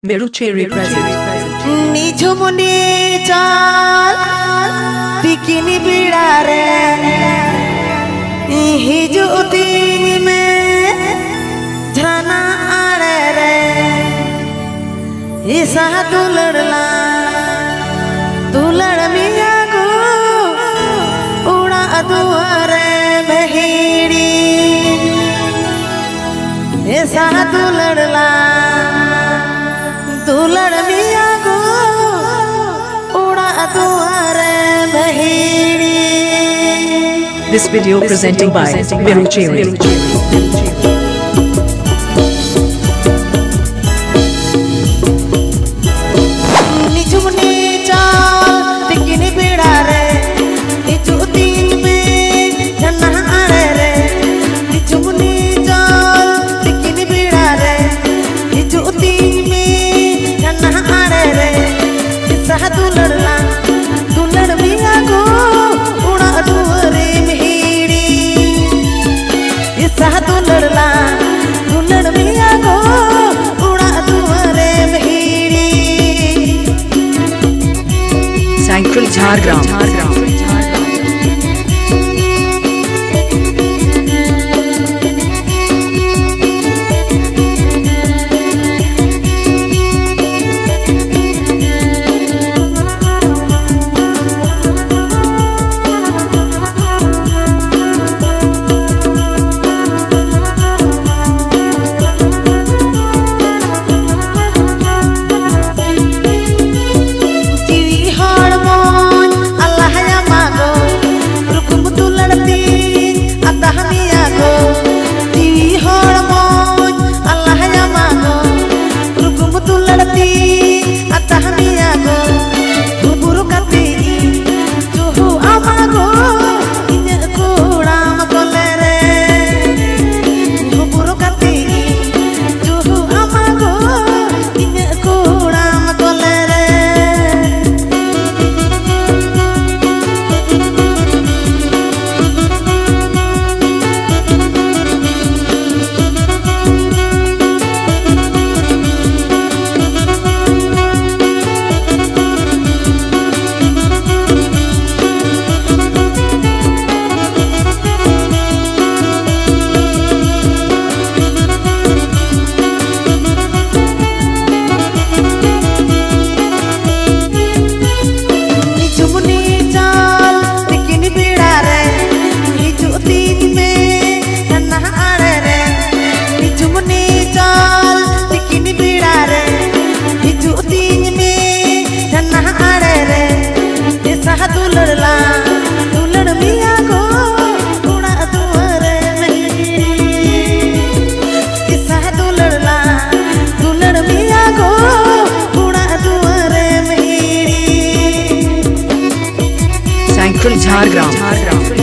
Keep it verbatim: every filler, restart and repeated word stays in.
Merucheri present. Nijumuni chal tikini bidare hijuti me jana are re isa duladla dulad miya go uda aduare behiri isa duladla दुलड़ मिया को उड़ा दुआरे बहिड़ी। This video presenting by Merucheri. निजुमनी चाल तिकिनी बिड़ा रे निजुतीन में जन्ना आड़े रे निजुमनी चाल तिकिनी बिड़ा रे निजुतीन में दुलड़ला दुलड़ मिया को उड़ा दुआरे मेहड़ी इसा दुलड़ला दुलड़ मिया को उड़ा दुआरे मेहड़ी। Sancral Jhargram. दुलड़ला दुलड़ मिया को उड़ा दुआरे मेहड़ी इसा दुलड़ला दुलड़ मिया को उड़ा दुआरे मेहड़ी। Sancral Jhargram.